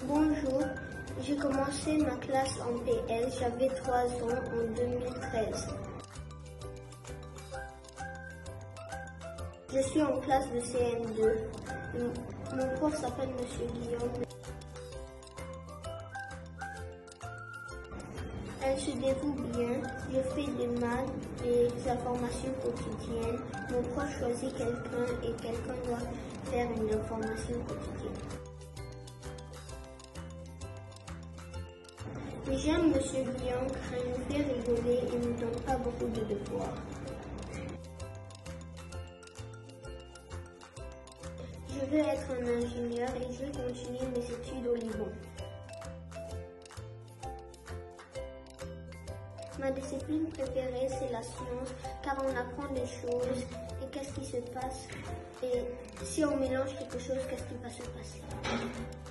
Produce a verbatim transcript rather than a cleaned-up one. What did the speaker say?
Bonjour, j'ai commencé ma classe en P L, j'avais trois ans en deux mille treize. Je suis en classe de C M deux. Mon prof s'appelle Monsieur Guillaume. Elle se dévoue bien, je fais des maths, des informations quotidiennes. Mon prof choisit quelqu'un et quelqu'un doit faire une information quotidienne. Mais j'aime Monsieur Guillaume car il nous fait rigoler et ne nous donne pas beaucoup de devoirs. Je veux être un ingénieur et je veux continuer mes études au Liban. Ma discipline préférée, c'est la science, car on apprend des choses et qu'est-ce qui se passe. Et si on mélange quelque chose, qu'est-ce qui va se passer?